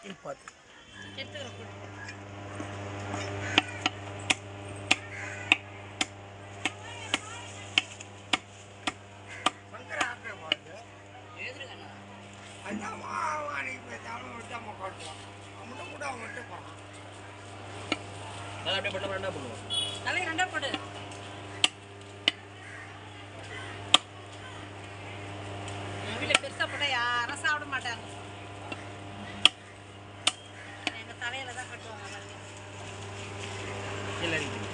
பார்த்து எடுத்துக்கிறேன். அப்படியே போட்டு ரெண்டா போடுவோம். தலையை ரெண்டா போடு. வீட்டில் பெருசாக போட்டால் யாரும் சாப்பிட மாட்டாங்க. எங்கள் தலையில தான் கட்டுவாங்க. இல்லை